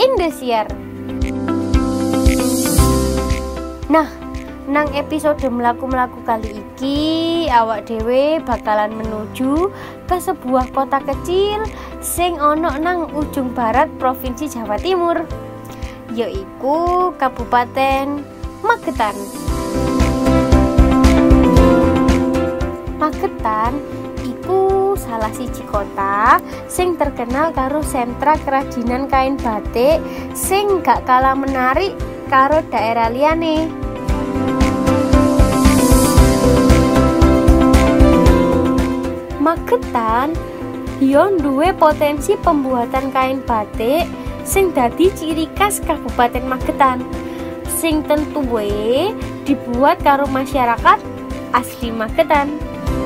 Indosiar. Nah, nang episode melaku-melaku kali iki awak dhewe bakalan menuju ke sebuah kota kecil sing ono nang ujung barat Provinsi Jawa Timur, yaiku Kabupaten Magetan. Magetan iku salah siji kota sing terkenal karo sentra kerajinan kain batik sing gak kalah menarik karo daerah liyane. Magetan yo duwe potensi pembuatan kain batik sing dadi ciri khas Kabupaten Magetan, sing tentu wae dibuat karo masyarakat asli Magetan.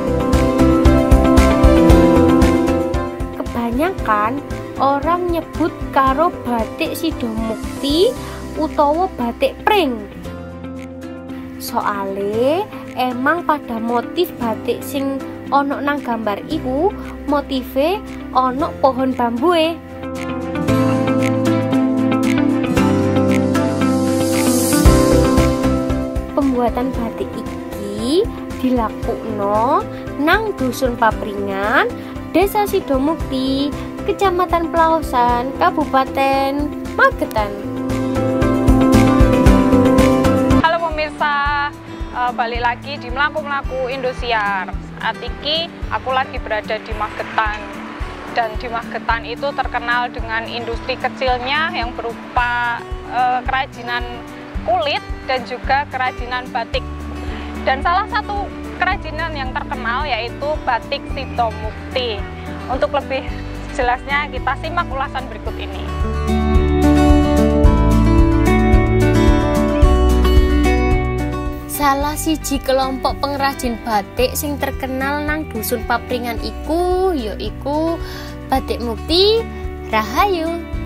Kebanyakan orang nyebut karo batik Sidomukti utawa batik pring. Soale emang pada motif batik sing ono nang gambar iku motive ono pohon bambue. Pembuatan batik iki dilakukno nang Dusun Papringan, Desa Sidomukti, Kecamatan Plaosan, Kabupaten Magetan. Halo pemirsa, balik lagi di Melaku-Melaku Indosiar. Saat ini aku lagi berada di Magetan, dan di Magetan itu terkenal dengan industri kecilnya yang berupa kerajinan kulit dan juga kerajinan batik. Dan salah satu kerajinan yang terkenal yaitu batik Sidomukti. Untuk lebih jelasnya kita simak ulasan berikut ini. Salah siji kelompok pengrajin batik sing terkenal nang Dusun Papringan iku yaiku Batik Mukti Rahayu.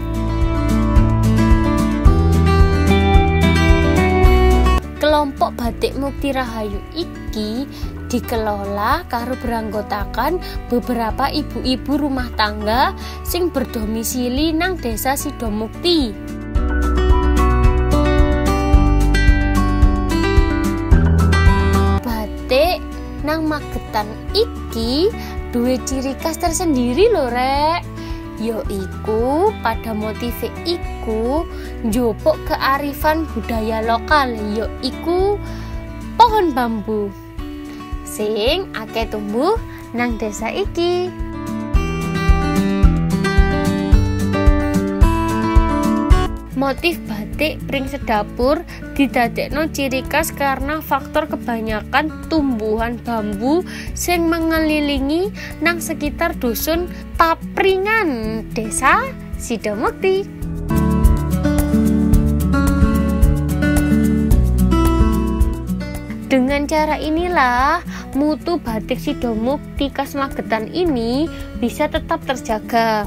Kelompok Batik Mukti Rahayu iki dikelola karo beranggotakan beberapa ibu-ibu rumah tangga sing berdomisili nang Desa Sidomukti. Batik nang Magetan iki duwe ciri khas tersendiri lho rek, yaiku pada motif iku njupuk kearifan budaya lokal, yaiku pohon bambu sing akeh tumbuh nang desa iki. Motif batik pring sedapur didadekno ciri khas karena faktor kebanyakan tumbuhan bambu sing mengelilingi nang sekitar Dusun Papringan, Desa Sidomukti. Dengan cara inilah mutu batik Sidomukti khas Magetan ini bisa tetap terjaga.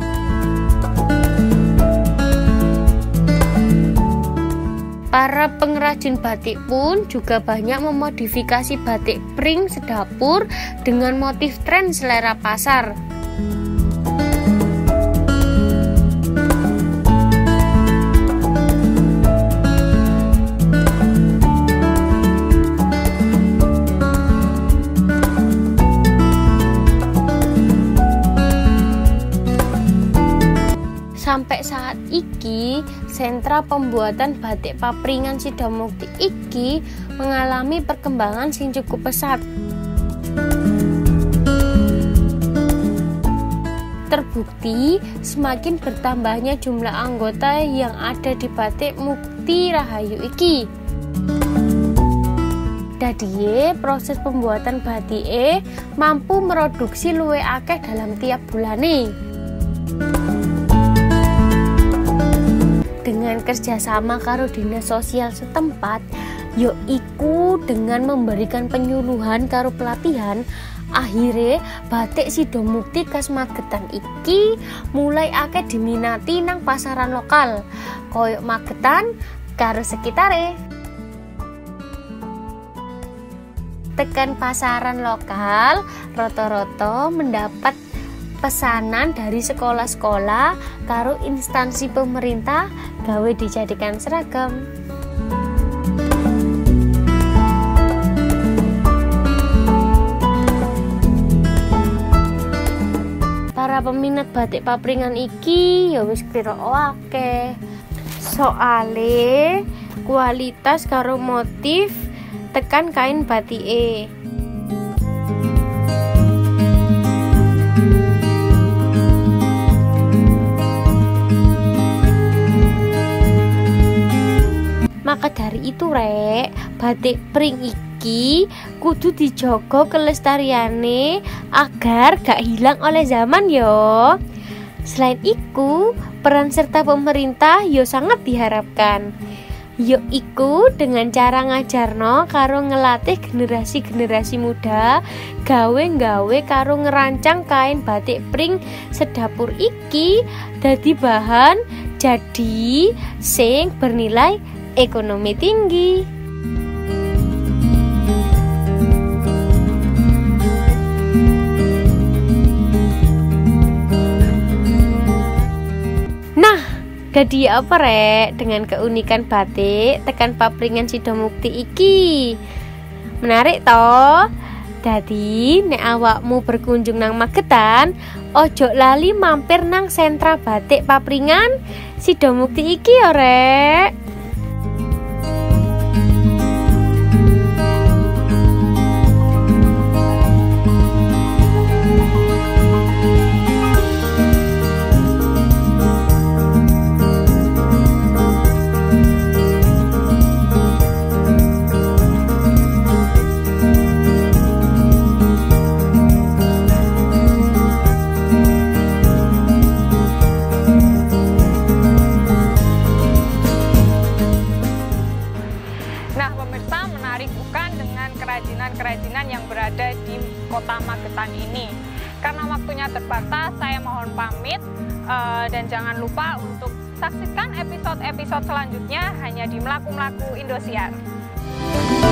Para pengrajin batik pun juga banyak memodifikasi batik pring sedapur dengan motif tren selera pasar. Sampai saat iki, sentra pembuatan batik Papringan Sidomukti iki mengalami perkembangan sing cukup pesat. Terbukti semakin bertambahnya jumlah anggota yang ada di Batik Mukti Rahayu iki. Dadiye proses pembuatan batike mampu produksi luwih akeh dalam tiap bulane. Dengan kerjasama karo dinas sosial setempat, yaiku dengan memberikan penyuluhan karo pelatihan, akhirnya batik Sidomukti khas Magetan iki mulai akeh diminati nang pasaran lokal koyok Magetan karo sekitare. Tekan pasaran lokal rata-rata mendapat pesanan dari sekolah-sekolah karo instansi pemerintah gawe dijadikan seragam. Para peminat batik papringan iki ya wis kira akeh. Soale kualitas karo motif tekan kain batike. Maka dari itu rek, batik pring iki kudu dijogo kelestariane agar gak hilang oleh zaman yo. Selain itu, peran serta pemerintah yo sangat diharapkan. Yo iku dengan cara ngajarno karo ngelatih generasi-generasi muda gawe karo ngerancang kain batik pring sedapur iki dadi bahan jadi sing bernilai ekonomi tinggi. Nah, jadi apa rek dengan keunikan batik tekan papringan Sidomukti iki? Menarik toh? Jadi nek awakmu berkunjung nang Magetan, ojo lali mampir nang sentra batik papringan Sidomukti iki ya rek. Kerajinan yang berada di kota Magetan ini. Karena waktunya terbatas, saya mohon pamit dan jangan lupa untuk saksikan episode-episode selanjutnya hanya di Melaku-Melaku Indosiar.